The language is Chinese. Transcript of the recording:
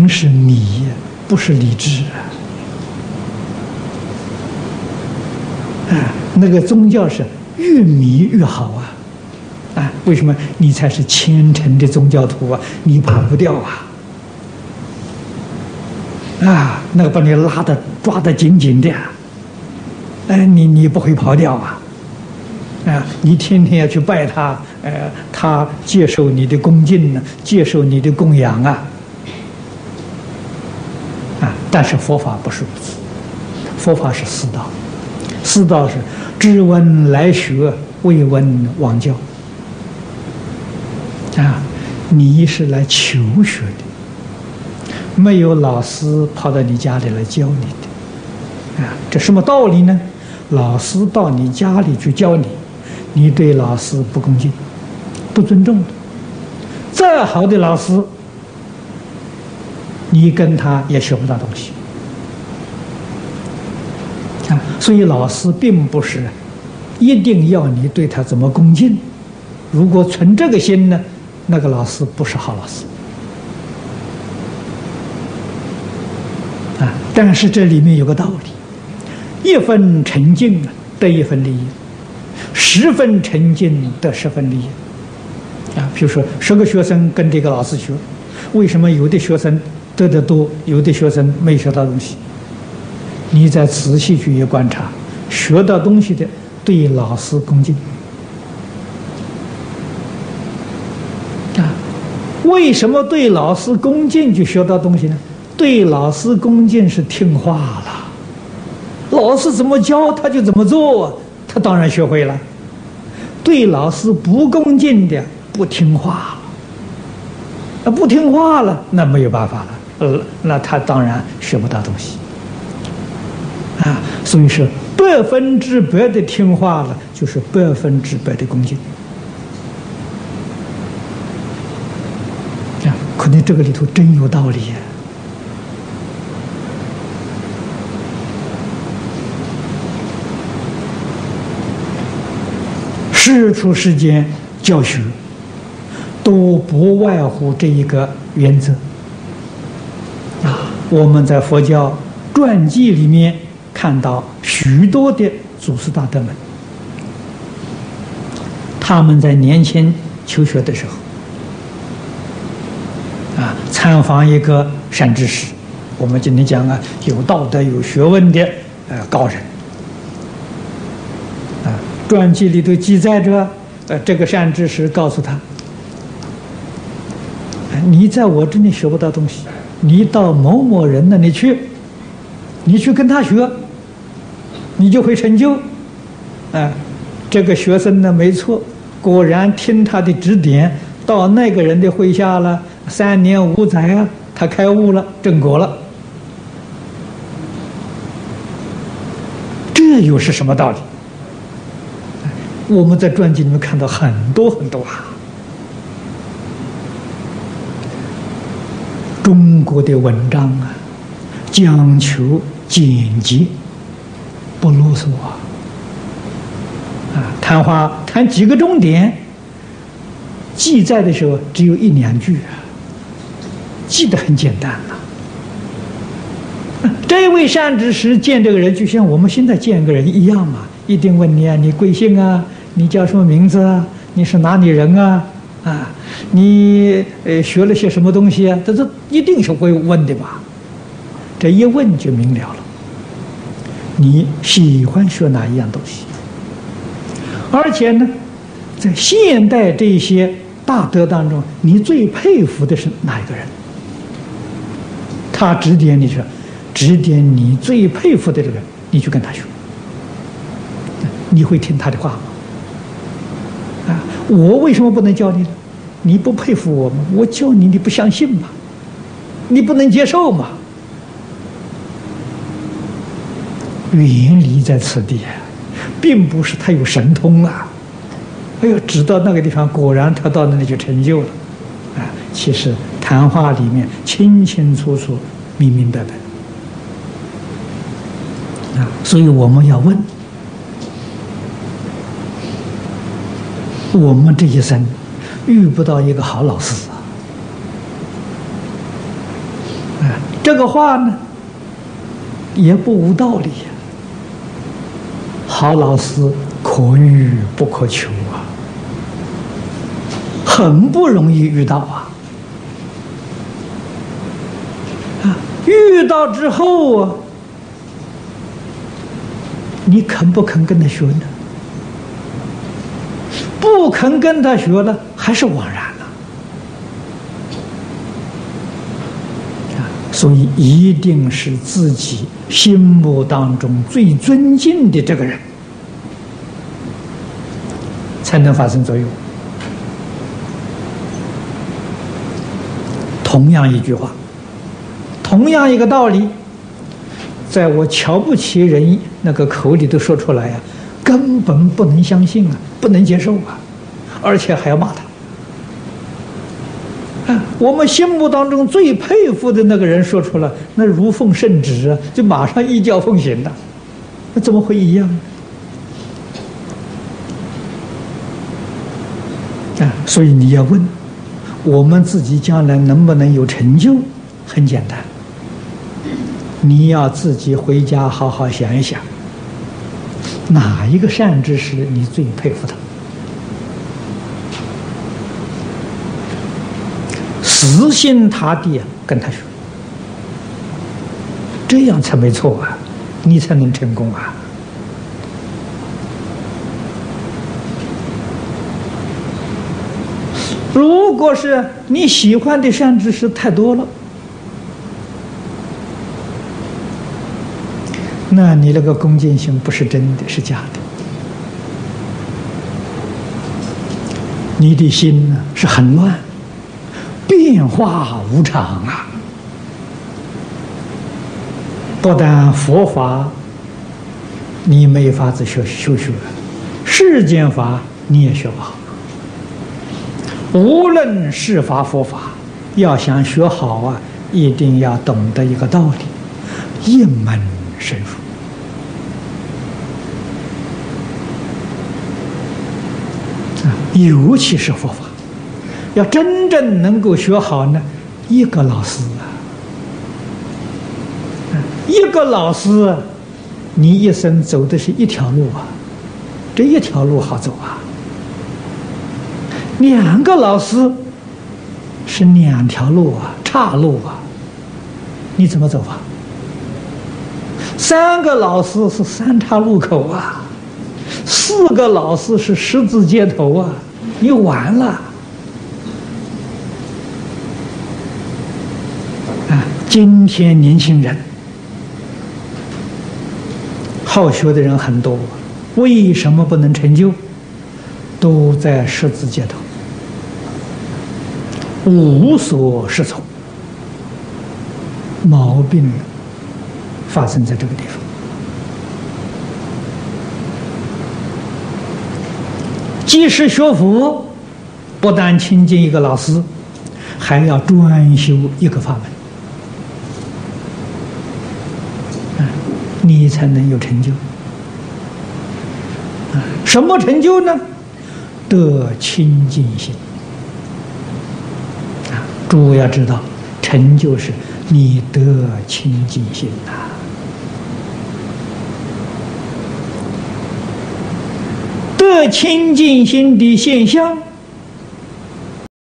人是理，不是理智啊！那个宗教是越迷越好啊！为什么？你才是虔诚的宗教徒啊！你跑不掉那个把你抓得紧紧的，你不会跑掉你天天要去拜他，他接受你的恭敬呢，接受你的供养但是佛法不是如此，佛法是四道，四道是知闻来学，未闻往教你是来求学的，没有老师跑到你家里来教你的这什么道理呢？老师到你家里去教你，你对老师不恭敬、不尊重的，再好的老师，你跟他也学不到东西所以老师并不是一定要你对他怎么恭敬，如果存这个心呢，那个老师不是好老师但是这里面有个道理，一分沉静得一分利益，10分沉静得10分利益比如说10个学生跟这个老师学，为什么有的学生得的多，有的学生没学到东西？你再仔细去观察，学到东西的对老师恭敬为什么对老师恭敬就学到东西呢？对老师恭敬是听话了，老师怎么教他就怎么做，他当然学会了。对老师不恭敬的不听话了，不听话了，那没有办法了，那他当然学不到东西所以说100%的听话了，就是100%的恭敬可能这个里头真有道理世出世间教学都不外乎这一个原则我们在佛教传记里面看到许多的祖师大德们，他们在年轻求学的时候参访一个善知识，我们今天讲有道德有学问的高人传记里头记载着这个善知识告诉他，你在我这里学不到东西，你到某某人那里去，你去跟他学，你就会成就这个学生呢没错，果然听他的指点，到那个人的会下了3年5载他开悟了，正果了，这又是什么道理？我们在传记里面看到很多很多中国的文章讲求简洁，不啰嗦谈话谈几个重点，记载的时候只有1、2句记得很简单这位善知识见这个人就像我们现在见一个人一样嘛，一定问你你贵姓你叫什么名字你是哪里人你学了些什么东西这一定是会问的吧？这一问就明了了，你喜欢学哪一样东西？而且呢，在现代这些大德当中，你最佩服的是哪一个人？他指点你说，指点你最佩服的这个人，你去跟他学，你会听他的话吗？我为什么不能教你呢？你不佩服我吗？我教你，你不相信吗？你不能接受吗？原理在此地并不是他有神通哎呦，指到那个地方，果然他到那里就成就了其实谈话里面清清楚楚、明明白白所以我们要问，我们这一生遇不到一个好老师这个话呢，也不无道理呀。好老师可遇不可求啊，很不容易遇到啊。遇到之后啊，你肯不肯跟他学呢？不肯跟他学了，还是枉然了。所以一定是自己心目当中最尊敬的这个人，才能发生作用。同样一句话，同样一个道理，在我瞧不起人那个口里头说出来呀，根本不能相信啊，不能接受啊，而且还要骂他。我们心目当中最佩服的那个人说出来，那如奉圣旨啊，就马上一教奉行了，那怎么会一样呢？所以你要问我们自己将来能不能有成就，很简单，你要自己回家好好想一想，哪一个善知识你最佩服他？死心塌地跟他学，这样才没错啊，你才能成功啊。如果是你喜欢的善知识太多了，那你那个恭敬心不是真的，是假的。你的心呢是很乱，变化无常啊！不但佛法你没法子修学，世间法你也学不好。无论是法佛法，要想学好啊，一定要懂得一个道理，一门深入。尤其是佛法，要真正能够学好呢，一个老师一个老师，你一生走的是一条路啊，这一条路好走啊。两个老师是两条路啊，岔路啊，你怎么走啊？三个老师是三岔路口啊，四个老师是十字街头啊，你完了啊！今天年轻人好学的人很多，为什么不能成就？都在十字街头，无所适从，毛病发生在这个地方。即使学佛，不但亲近一个老师，还要专修一个法门，你才能有成就。什么成就呢？得清净心。诸位要知道，成就是你得清净心呐。得清净心的现象，